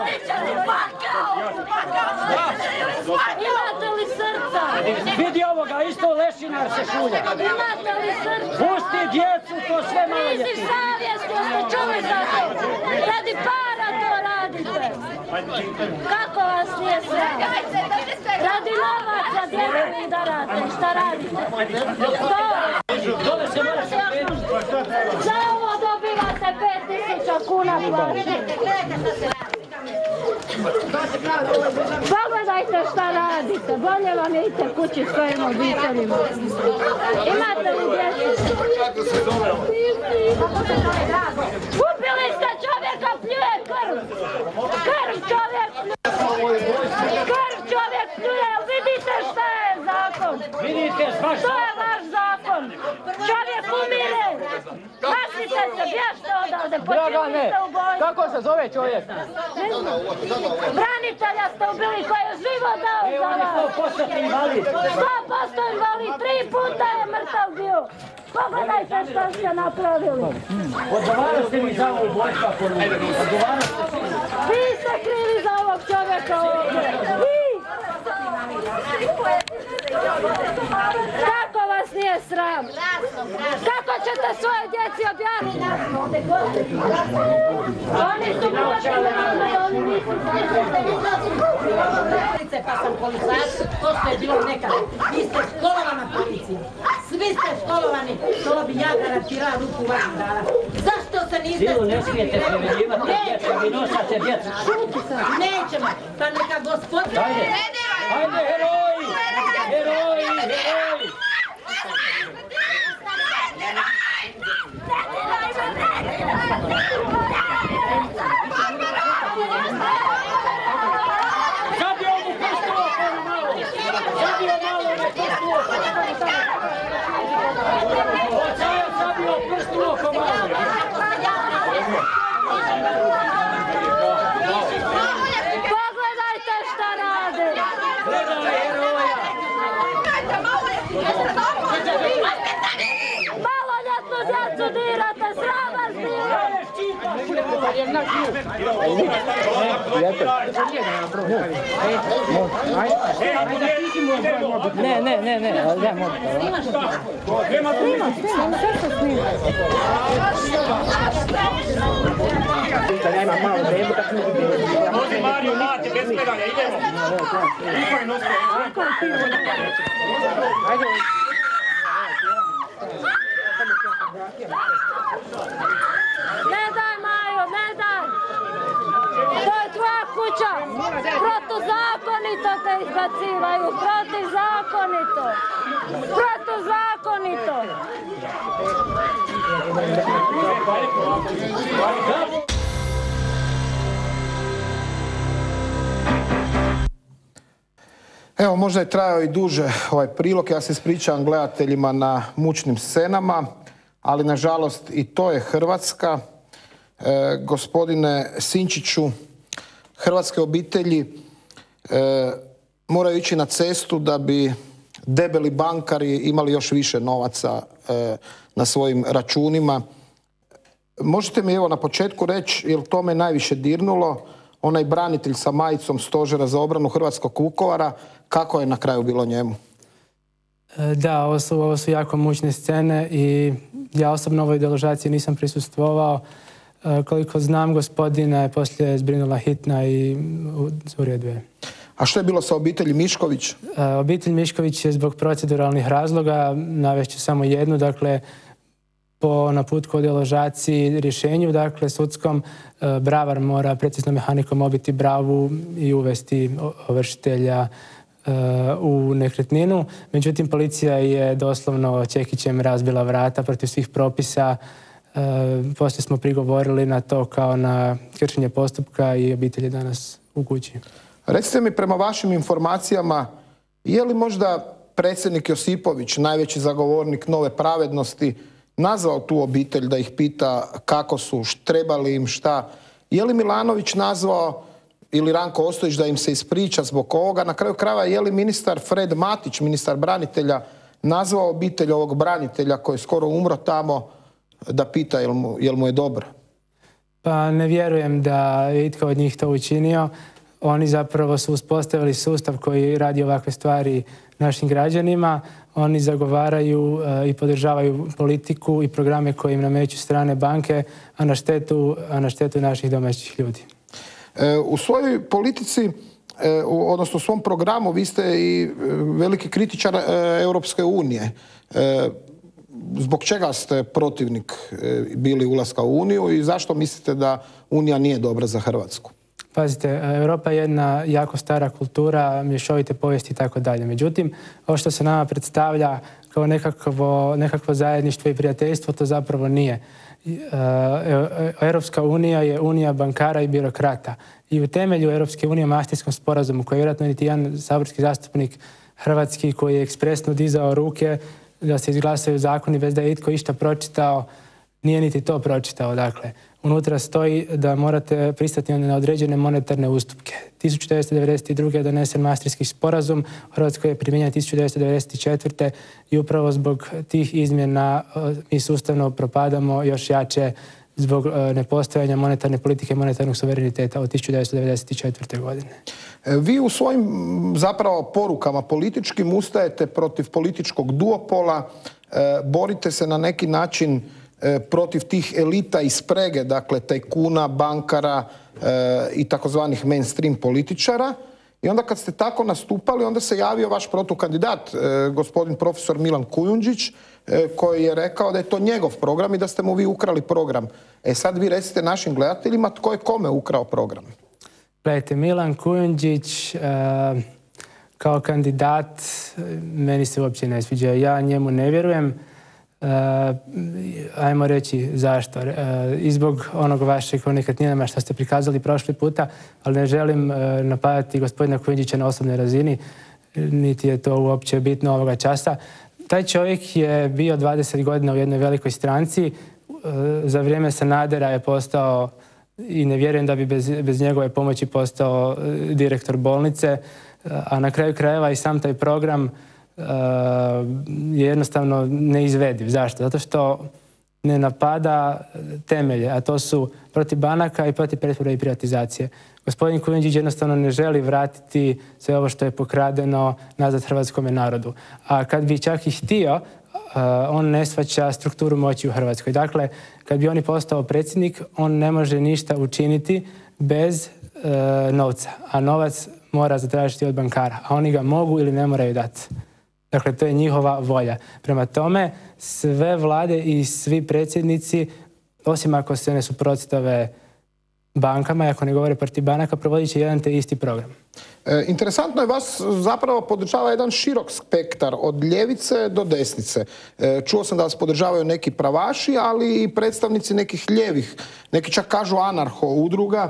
Imate li srca? Vidi ovoga, isto lešinar se šulja. Imate li srca? Pusti djecu, to sve malo je ti. Priziv savjesti, jeste čuli za to? Radi para to radite. Kako vas nije sram? Radi novaca djecu mi darate. Šta radite? Za ovo dobivate 5.000 kuna plaće. Pogledajte šta radite, bolje vam idite kući s svojim obiteljima. Imate li djecu? Ubili ste čovjeka, pljuje krv! Krv čovjek pljuje! Krv čovjek pljuje, vidite šta je zakon? To je vaš zakon! Čovjek umire! Masite se, bježte odavde, počinili ste u bolnicu! Kako se zove čovjek? Branitelja ste ubili koji je život dao za vas! 100% invalid! 100% invalid, 3 puta je mrtav bio! Pogledajte što ste napravili! Odgovarali ste mi za ovo ubojstva ponovno! Odgovarali ste svi! Vi ste krivi za ovog čovjeka ovdje! Vi! Kako vas nije sram? Kako ćete svoje djeci objaviti? Oni su počeli, oni nisu pa sam policajac, to što je bilo nekada. Vi ste školovana policija. Svi ste školovani, to bi ja garantirala ruku vaših dala. Zašto se niste... Bilo ne smijete preveljivati djecu, vi nosate djecu. Nećemo, pa neka gospodin... Ajde, ajde, heroji! Heroji, heroji! Zabio mu prstu okolo malo! Zabio malo, ne prstu okolo! Ocajac zabio prstu Djecu dirate, sram vas bilo! Ne, ali daj mogu. Može Mariju mlati, bez gledanja, idemo. Ne daj, Majo, ne daj! To je tvoja kuća! Protuzakonito te izbacivaju! Protuzakonito! Protuzakonito! Evo, možda je trajao i duže ovaj prilog. Ja se ispričavam gledateljima na mučnim scenama, ali nažalost i to je Hrvatska. Gospodine Sinčiću, hrvatske obitelji moraju ići na cestu da bi debeli bankari imali još više novaca na svojim računima. Možete mi evo na početku reći, jer to me najviše dirnulo, onaj branitelj sa majicom Stožera za obranu Hrvatskog Vukovara, kako je na kraju bilo njemu? Da, ovo su jako mučne scene i ja osobno ovoj deložaciji nisam prisustvovao. Koliko znam, gospodina je poslije zbrinula hitna i u redu je. A što je bilo sa obitelji Mišković? Obitelj Mišković je zbog proceduralnih razloga, navešću samo jednu, dakle, po naputku o deložaciji rješenju, dakle, sudskom, bravar mora preciznom mehanikom obiti bravu i uvesti ovršitelja u nekretninu. Međutim, policija je doslovno čekićem razbila vrata protiv svih propisa. Poslije smo prigovorili na to kao na kršenje postupka i obitelj je danas u kući. Recite mi, prema vašim informacijama, je li možda predsjednik Josipović, najveći zagovornik nove pravednosti, nazvao tu obitelj da ih pita kako su, trebali im šta? Je li Milanović nazvao ili Ranko Ostojić da im se ispriča zbog ovoga? Na kraju krajeva, je li ministar Fred Matić, ministar branitelja, nazvao obitelj ovog branitelja koji je skoro umro tamo da pita jel mu je dobro? Pa ne vjerujem da je itko od njih to učinio. Oni zapravo su uspostavili sustav koji radi ovakve stvari našim građanima. Oni zagovaraju i podržavaju politiku i programe koje im nameću strane banke, a na štetu naših domaćih ljudi. U svojoj politici, odnosno u svom programu, vi ste i veliki kritičar Europske unije. Zbog čega ste protivnik bili ulaska u Uniju i zašto mislite da Unija nije dobra za Hrvatsku? Pazite, Europa je jedna jako stara kultura, mješovite povijesti i tako dalje. Međutim, ovo što se nama predstavlja kao nekakvo zajedništvo i prijateljstvo, to zapravo nije. Europska unija je unija bankara i birokrata. I u temelju Europske unije, Mastrihtskom sporazumu, koji je vjerojatno niti jedan saborski zastupnik hrvatski koji je ekspresno dizao ruke da se izglasaju zakoni bez da je itko išta pročitao, nije niti to pročitao. Dakle, unutra stoji da morate pristati na određene monetarne ustupke. 1992. je donesen Mastrihtski sporazum, u Hrvatskoj je primijenjen 1994. i upravo zbog tih izmjena mi sustavno propadamo još jače zbog nepostojanja monetarne politike i monetarnog suvereniteta od 1994. godine. Vi u svojim zapravo porukama političkim ustajete protiv političkog duopola, borite se na neki način protiv tih elita i sprege, dakle tajkuna, bankara i takozvanih mainstream političara. I onda kad ste tako nastupali, onda se javio vaš protukandidat, gospodin profesor Milan Kujundžić, koji je rekao da je to njegov program i da ste mu vi ukrali program. Sad vi recite našim gledateljima tko je kome ukrao program. Gledajte, Milan Kujundžić kao kandidat meni se uopće ne sviđa. Ja njemu ne vjerujem. Ajmo reći zašto. I zbog onog vašeg o nekretninama što ste prikazali prošli puta, ali ne želim napadati gospodina Kujundžića na osobnoj razini, niti je to uopće bitno ovoga časa. Taj čovjek je bio 20 godina u jednoj velikoj stranci, za vrijeme Sanadera je postao, i ne vjerujem da bi bez njegove pomoći postao direktor bolnice, a na kraju krajeva i sam taj program je jednostavno neizvediv. Zašto? Zato što ne napada temelje, a to su protiv banaka i protiv pretvorbe i privatizacije. Gospodin Kujundžić jednostavno ne želi vratiti sve ovo što je pokradeno nazad hrvatskome narodu. A kad bi čak i htio, on ne shvaća strukturu moći u Hrvatskoj. Dakle, kad bi on i postao predsjednik, on ne može ništa učiniti bez novca. A novac mora zatražiti od bankara. A oni ga mogu ili ne moraju dati. Dakle, to je njihova volja. Prema tome, sve vlade i svi predsjednici, osim ako se ne suprotstave bankama i ako ne govore protiv banaka, provodit će jedan te isti program. Interesantno je, vas zapravo podržava jedan širok spektar od ljevice do desnice. Čuo sam da vas podržavaju neki pravaši, ali i predstavnici nekih ljevih, neki čak kažu anarho udruga.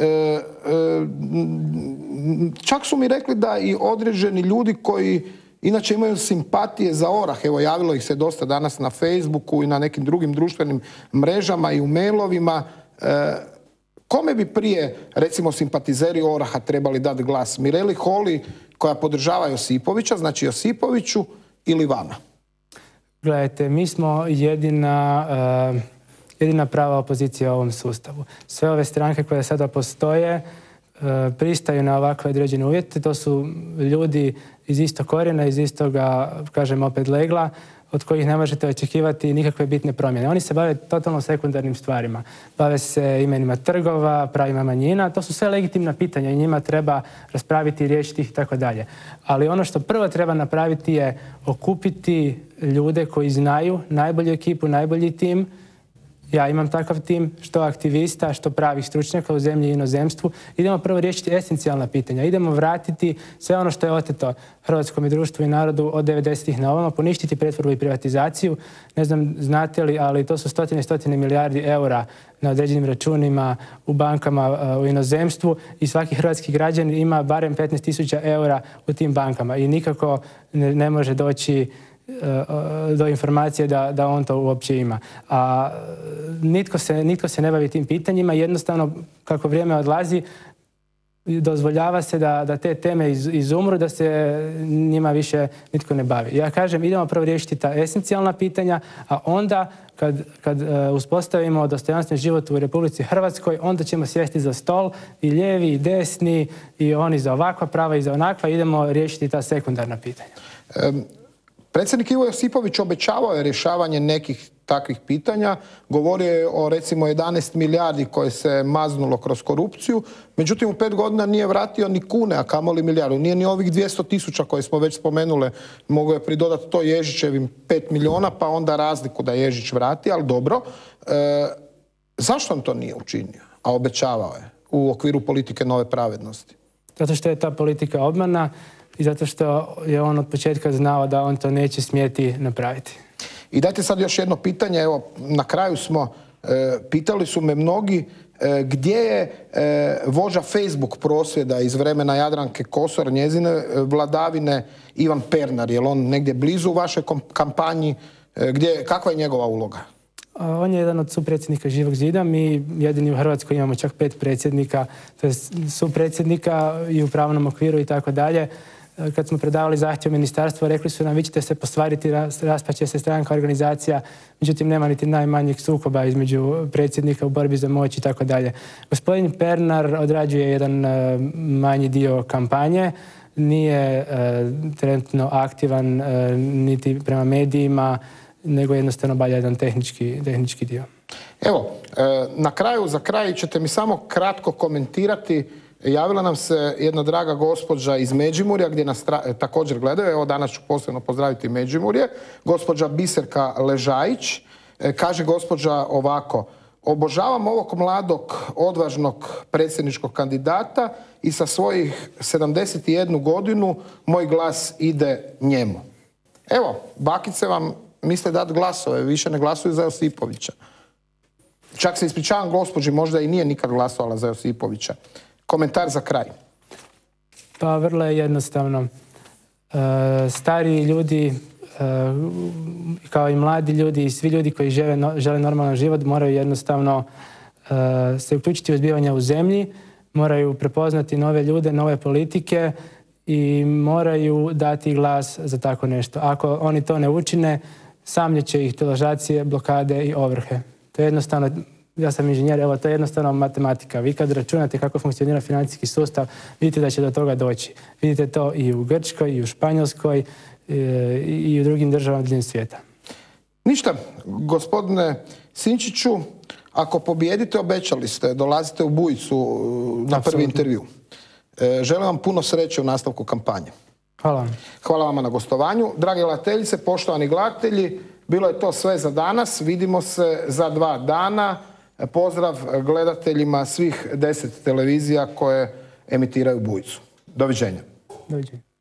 Čak su mi rekli da i određeni ljudi koji inače imaju simpatije za orah, evo javilo ih se dosta danas na Facebooku i na nekim drugim društvenim mrežama i u mailovima. Kome bi prije, recimo, simpatizeri oraha trebali dati glas? Mireli Holy, koja podržava Josipovića, znači Josipoviću, ili vama? Gledajte, mi smo jedina prava opozicija u ovom sustavu. Sve ove stranke koje sada postoje pristaju na ovakve određene uvjete. To su ljudi iz istog korijena, iz istoga, kažem opet, legla, od kojih ne možete očekivati nikakve bitne promjene. Oni se bave totalno sekundarnim stvarima. Bave se imenima trgova, pravima manjina. To su sve legitimna pitanja i njima treba raspraviti, riješiti ih i tako dalje. Ali ono što prvo treba napraviti je okupiti ljude koji znaju najbolju ekipu, najbolji tim. Ja imam takav tim, što aktivista, što pravih stručnjaka u zemlji i inozemstvu. Idemo prvo riješiti esencijalna pitanja. Idemo vratiti sve ono što je oteto hrvatskom društvu i narodu od 90-ih na ovamo, poništiti pretvorbu i privatizaciju. Ne znam, znate li, ali to su stotine i stotine milijardi eura na određenim računima u bankama u inozemstvu i svaki hrvatski građanin ima barem 15.000 eura u tim bankama i nikako ne može doći do informacije da on to uopće ima. A nitko se ne bavi tim pitanjima. Jednostavno, kako vrijeme odlazi, dozvoljava se da te teme izumru, da se njima više nitko ne bavi. Ja kažem, idemo prvo riješiti ta esencijalna pitanja, a onda kad uspostavimo dostojanstven život u Republici Hrvatskoj, onda ćemo sjesti za stol i lijevi i desni i oni za ovakva prava i za onakva, idemo riješiti ta sekundarna pitanja. Predsjednik Ivo Josipović obećavao je rješavanje nekih takvih pitanja. Govorio je o, recimo, 11 milijardi koje se maznulo kroz korupciju. Međutim, u 5 godina nije vratio ni kune, a kamoli milijardu. Nije ni ovih 200.000 koje smo već spomenule. Mogu je pridodati to Ježićevim 5 milijuna, pa onda razliku da Ježić vrati, ali dobro. Zašto on to nije učinio? A obećavao je u okviru politike Nove pravednosti. Zato što je ta politika obmana i zato što je on od početka znao da on to neće smjeti napraviti. I dajte sad još jedno pitanje, evo, na kraju smo, pitali su me mnogi, gdje je vođa Facebook prosvjeda iz vremena Jadranke Kosor, njezine vladavine, Ivan Pernar? Je li on negdje blizu u vašoj kampanji? Kakva je njegova uloga? On je jedan od supredsjednika Živog zida. Mi jedini u Hrvatskoj imamo čak 5 predsjednika, to je supredsjednika i u pravnom okviru i tako dalje. Kad smo predavali zahtjev ministarstva, rekli su nam, vi ćete se postvariti, raspaće se stranka, organizacija, međutim nema niti najmanjeg sukoba između predsjednika u borbi za moć i tako dalje. Gospodin Pernar odrađuje jedan manji dio kampanje, nije trenutno aktivan niti prema medijima, nego jednostavno balja jedan tehnički dio. Evo, na kraju, za kraj ćete mi samo kratko komentirati. Javila nam se jedna draga gospođa iz Međimurja, gdje nas također gledaju. Evo, danas ću posebno pozdraviti Međimurje. Gospođa Biserka Ležajić. Kaže gospođa ovako: obožavam ovog mladog, odvažnog predsjedničkog kandidata i sa svojih 71 godinu moj glas ide njemu. Evo, bakice vam misle dati glasove, više ne glasuju za Josipovića. Čak se ispričavam gospođi, možda i nije nikad glasovala za Josipovića. Komentar za kraj. Pa vrlo je jednostavno. Stariji ljudi, kao i mladi ljudi i svi ljudi koji žele normalan život moraju jednostavno se uključiti u zbivanja u zemlji, moraju prepoznati nove ljude, nove politike i moraju dati glas za tako nešto. Ako oni to ne učine, samljeće ih deložacije, blokade i ovrhe. To je jednostavno, ja sam inženjer, evo to je jednostavno matematika. Vi kad računate kako funkcionira financijski sustav, vidite da će do toga doći. Vidite to i u Grčkoj, i u Španjolskoj, i u drugim državama diljem svijeta. Ništa, gospodine Sinčiću, ako pobijedite, obećali ste, dolazite u Bujicu na prvi intervju. Želim vam puno sreće u nastavku kampanje. Hvala vam. Hvala vama na gostovanju. Drage gledateljice, poštovani gledatelji, bilo je to sve za danas. Vidimo se za 2 dana. Pozdrav gledateljima svih 10 televizija koje emitiraju Bujicu. Doviđenja. Doviđenja.